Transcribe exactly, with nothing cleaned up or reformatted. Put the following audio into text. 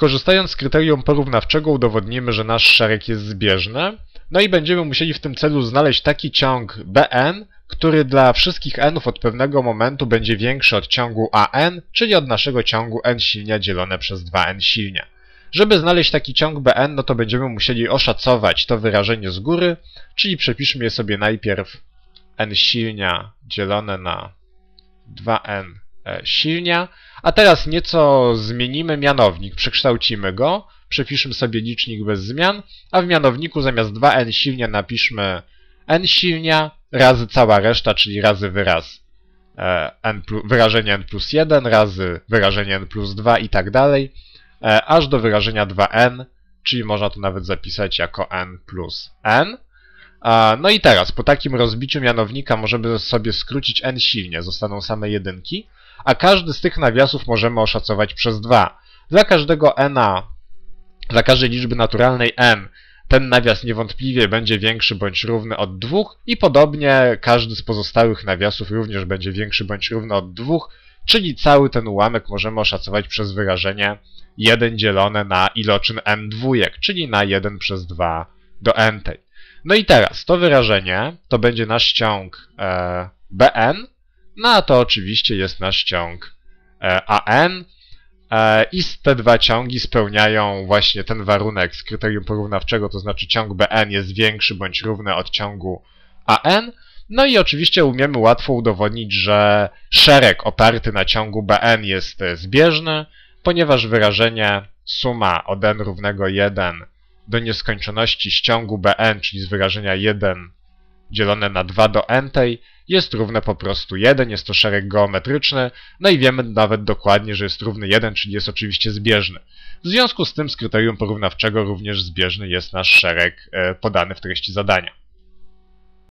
Korzystając z kryterium porównawczego udowodnimy, że nasz szereg jest zbieżny. No i będziemy musieli w tym celu znaleźć taki ciąg Bn, który dla wszystkich nów od pewnego momentu będzie większy od ciągu An, czyli od naszego ciągu n silnia dzielone przez dwa n silnia. Żeby znaleźć taki ciąg Bn, no to będziemy musieli oszacować to wyrażenie z góry, czyli przepiszmy je sobie najpierw n silnia dzielone na dwa n silnia, a teraz nieco zmienimy mianownik, przekształcimy go, przepiszmy sobie licznik bez zmian, a w mianowniku zamiast dwa n silnia napiszmy n silnia razy cała reszta, czyli razy wyraz n plus, wyrażenie n plus jeden razy wyrażenie n plus dwa i tak dalej, aż do wyrażenia dwa n, czyli można to nawet zapisać jako n plus n. No i teraz, po takim rozbiciu mianownika możemy sobie skrócić n silnie, zostaną same jedynki, a każdy z tych nawiasów możemy oszacować przez dwa. Dla każdego n, dla każdej liczby naturalnej m, ten nawias niewątpliwie będzie większy bądź równy od dwóch i podobnie każdy z pozostałych nawiasów również będzie większy bądź równy od dwóch, czyli cały ten ułamek możemy oszacować przez wyrażenie jeden dzielone na iloczyn m dwójek, czyli na jeden przez dwa do n tej. No i teraz to wyrażenie to będzie nasz ciąg e, Bn, no a to oczywiście jest nasz ciąg e, An e, i te dwa ciągi spełniają właśnie ten warunek z kryterium porównawczego, to znaczy ciąg Bn jest większy bądź równy od ciągu An. No i oczywiście umiemy łatwo udowodnić, że szereg oparty na ciągu Bn jest zbieżny, ponieważ wyrażenie suma od n równego jeden do nieskończoności z ciągu Bn, czyli z wyrażenia jeden dzielone na dwa do n tej, jest równe po prostu jeden, jest to szereg geometryczny, no i wiemy nawet dokładnie, że jest równy jeden, czyli jest oczywiście zbieżny. W związku z tym z kryterium porównawczego również zbieżny jest nasz szereg podany w treści zadania.